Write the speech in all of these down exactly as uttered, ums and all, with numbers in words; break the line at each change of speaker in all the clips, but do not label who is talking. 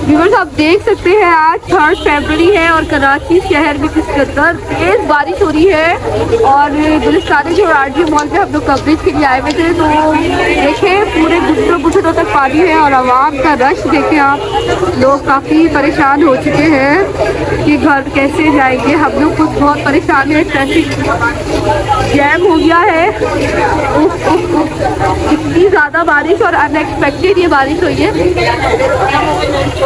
Viewers आप देख सकते हैं आज थर्ड फरवरी है और कराची शहर में किस कदर तेज बारिश हो रही है। और गुलिस्तान जो आरजी मॉल पे हम लोग कवरेज के लिए आए हुए थे, तो देखें पूरे घुटनों घुटनों तक पानी है और आवाम का रश देखें आप। लोग काफ़ी परेशान हो चुके हैं कि घर कैसे जाएंगे। हम लोग खुद बहुत परेशान है, ट्रैफिक जैम हो गया है। उफ, उफ, उफ। इतनी ज़्यादा बारिश और अनएक्सपेक्टेड ये बारिश हुई है।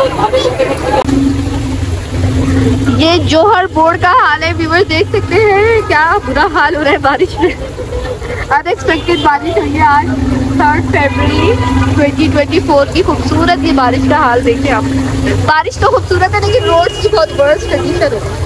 ये जौहर बोर्ड का हाल है व्यूअर्स, देख सकते हैं क्या बुरा हाल हो रहा है बारिश में। अनएक्सपेक्टेड बारिश हुई है आज थर्ड फरवरी ट्वेंटी ट्वेंटी फोर की। खूबसूरत ये बारिश का हाल देखें आप। बारिश तो खूबसूरत है लेकिन रोड्स की बहुत वर्स्ट कंडीशन है।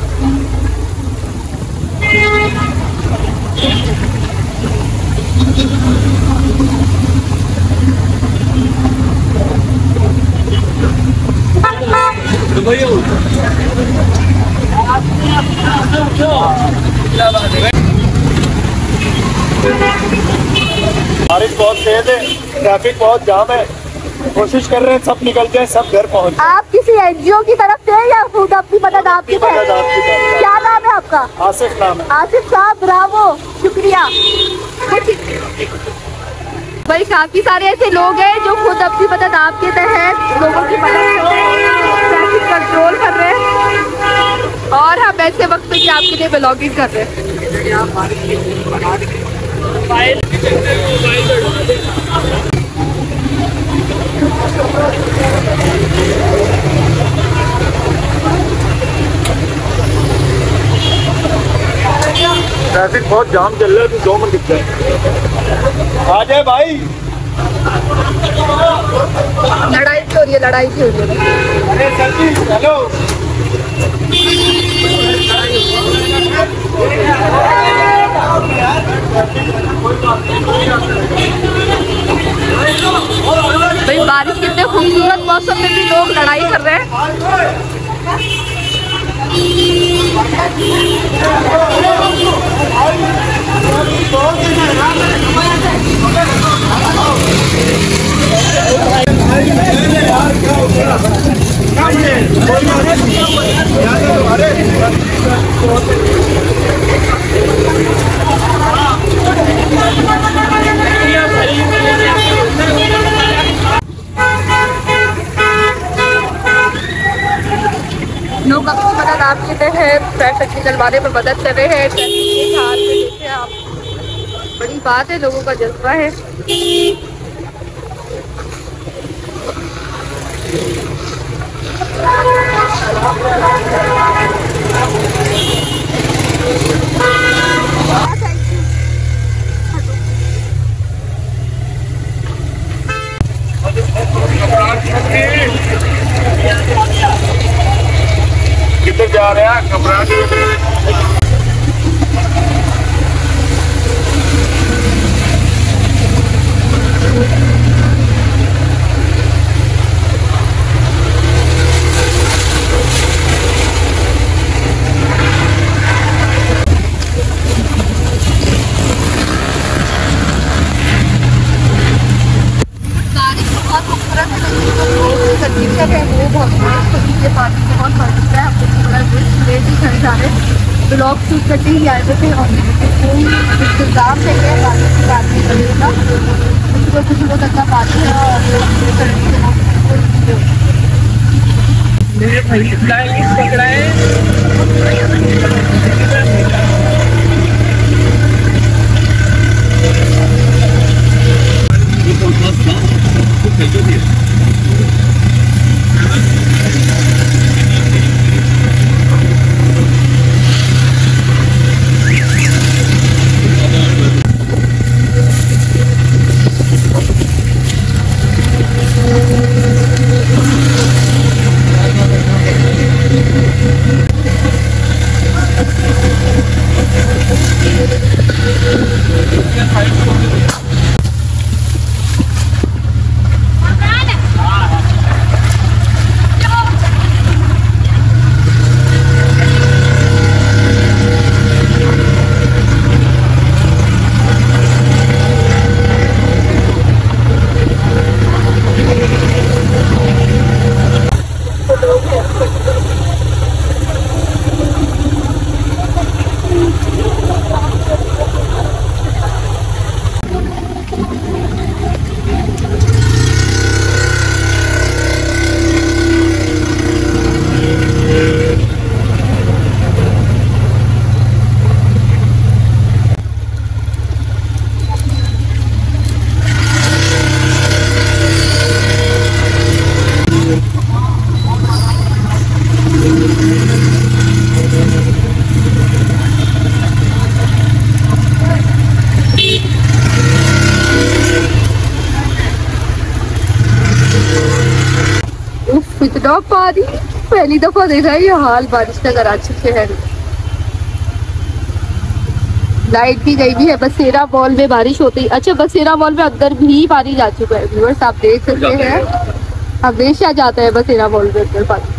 बारिश बहुत तेज है, ट्रैफिक बहुत जाम है। कोशिश कर रहे हैं सब निकल जाए, सब घर पहुंच।
आप किसी एनजीओ की तरफ से या खुद अपनी मदद आपकी तरफ? क्या नाम है आपका?
आसिफ नाम है।
आसिफ साहब ब्रावो, शुक्रिया। भाई काफी सारे ऐसे लोग हैं जो खुद अपनी मदद आपके तहत लोगों की मदद कर रहे हैं, ट्रैफिक कंट्रोल कर रहे हैं और हम ऐसे वक्त पे आपके लिए ब्लॉगिंग कर रहे हैं।
ट्रैफिक बहुत जाम चल रहा है, तो दो मिनट दिखता है। आ जाए भाई।
लड़ाई क्यों हो रही है? लड़ाई क्यों हो रही है?
अरे सर जी हेलो।
भाई बारिश के इतने खूबसूरत मौसम में भी लोग लड़ाई कर रहे हैं। लोग अपनी मदद आपके तहत ट्रैफिक निकलवाने में मदद कर रहे हैं। ट्रैफिक के हाल में देखें आप, बड़ी बात है, लोगों का जज्बा है।
किधर जा रहे हैं? घबराहट
कंडीशन है वो बहुत है, पानी बहुत बढ़ चुका है। हम लोग बड़ा लेट ही घर जा रहे हैं, ब्लॉग शूट करते ही आए थे और कोई इंतजाम नहीं है पानी की बात नहीं करेगा। कुछ कुछ लोग अंदर पानी है और पकड़ा है। इतना पानी, पहली दफा देखा है ये हाल बारिश का कराची शहर में। लाइट भी गई भी है। बसेरा मॉल में बारिश होती। अच्छा, बसेरा मॉल में अंदर भी पानी जा चुका है व्यूअर्स, आप देख सकते हैं। हमेशा जाता है बसेरा मॉल में अंदर पानी।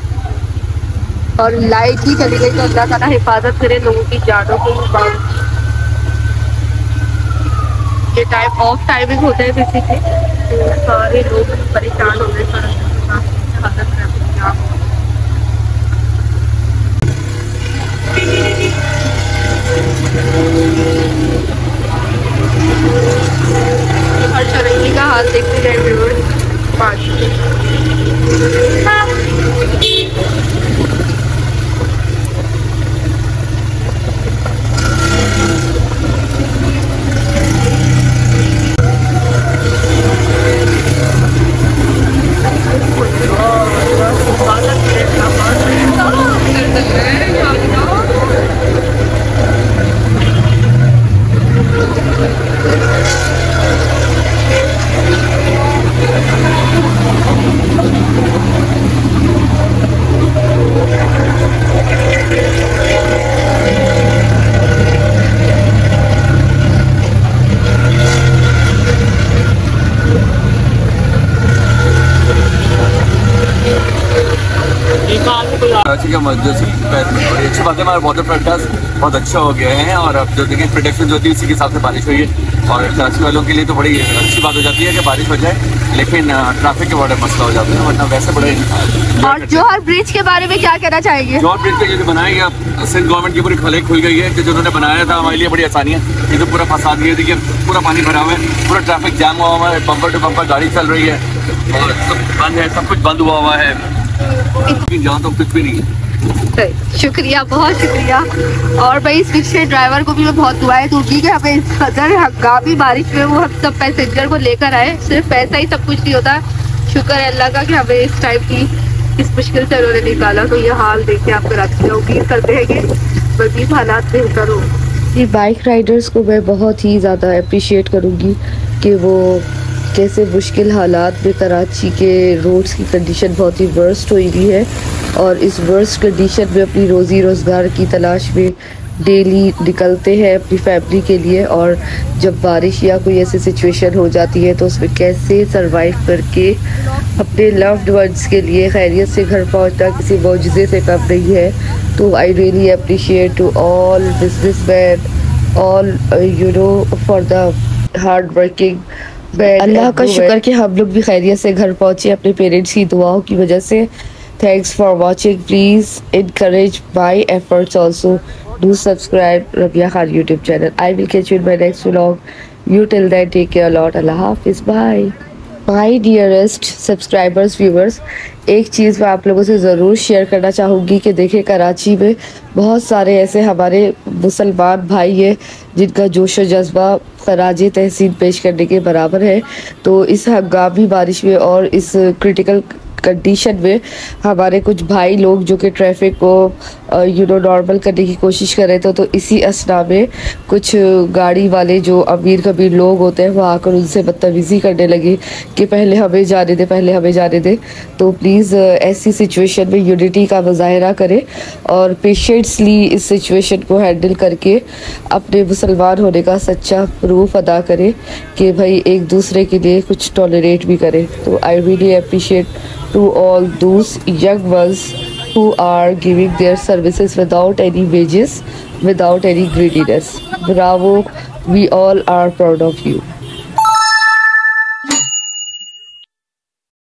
और लाइट भी चली गई, तो अल्लाह ताला हिफाजत करे लोगों की जानों को। ये टाइम ऑफ टाइमिंग होता है बेसिकली, तो सारे लोग परेशान हो गए। हालत हर चरंगी का हाल देखते गए व्यूअर्स।
कराची का मस्जिद बड़ी अच्छी बात है। हमारे वाटर फ्रंट बहुत अच्छा हो गया है और अब जो देखिए प्रोटेक्शन जो होती है उसी के हिसाब से बारिश हुई है। और कराची वालों के लिए तो बड़ी अच्छी बात हो जाती है कि बारिश हो जाए, लेकिन ट्रैफिक के बड़े मसला हो जाता है, वरना वैसे बड़े।
और जोहर ब्रिज के बारे में क्या कहना चाहेंगे?
जोहर ब्रिज का ये जो बनाया गया, सिंध गवर्नमेंट की पूरी खले खुल गई है कि जो उन्होंने बनाया था हमारे लिए बड़ी आसानी है। ये तो पूरा फसाद गया, देखिए पूरा पानी भरा हुआ है, पूरा ट्रैफिक जाम हुआ हुआ है, बम्पर टू बम्पर गाड़ी चल रही है और सब बंद है, सब कुछ बंद हुआ हुआ है, जहाँ तो कुछ भी नहीं है।
शुक्रिया, बहुत शुक्रिया। और भाई इस रिक्शे ड्राइवर को भी मैं बहुत दुआएं दूंगी कि हमें इस कदर हंगामी बारिश में वो हम सब पैसेंजर को लेकर आए। सिर्फ पैसा ही सब कुछ नहीं होता। शुक्र है अल्लाह का कि हमें इस टाइम की इस मुश्किल से उन्होंने निकाला। तो ये हाल देखिए आप कराची, उम्मीद करते हैं कि मज़ीद हालात बेहतर हो।
ये बाइक राइडर्स को मैं बहुत ही ज़्यादा अप्रिशिएट करूँगी कि वो कैसे मुश्किल हालात में कराची के रोड्स की कंडीशन बहुत ही वर्स्ट हुई हुई है और इस वर्स्ट कंडीशन में अपनी रोज़ी रोज़गार की तलाश में डेली निकलते हैं अपनी फैमिली के लिए। और जब बारिश या कोई ऐसी सिचुएशन हो जाती है तो उसमें कैसे सरवाइव करके अपने लव्ड वंस के लिए खैरियत से घर पहुंचना किसी मौजूदे से कम नहीं है। तो I really appreciate to all businessman, all you know for the hard working. अल्लाह का शुक्र कि हम लोग भी खैरियत से घर पहुँचे अपने पेरेंट्स की दुआओं की वजह से। Thanks for watching. Please encourage my efforts also. Do subscribe Rabia Khan YouTube channel. I will catch you in my next vlog. You till then take care a lot. Allah Hafiz. Bye. My dearest subscribers, viewers, एक चीज़ मैं आप लोगों से ज़रूर share करना चाहूँगी कि देखिए कराची में बहुत सारे ऐसे हमारे मुसलमान भाई हैं जिनका जोश व जज्बा खराज तहसीन पेश करने के बराबर है। तो इस हंगामी बारिश में और इस क्रिटिकल कंडीशन में हमारे कुछ भाई लोग जो कि ट्रैफिक को यू नो नॉर्मल करने की कोशिश कर रहे थे, तो इसी असना में कुछ गाड़ी वाले जो अमीर कबीर लोग होते हैं वो आकर उनसे बदतमीज़ी करने लगे कि पहले हमें जाने दे पहले हमें जाने दे। तो प्लीज़ ऐसी सिचुएशन में यूनिटी का मुजाहरा करें और पेशेंसली इस सिचुएशन को हैंडल करके अपने मुसलमान होने का सच्चा प्रूफ अदा करें कि भाई एक दूसरे के लिए कुछ टॉलरेट भी करें। तो I really appreciate to all those young ones who are giving their services without any wages, without any greediness. Bravo, we all are proud of you.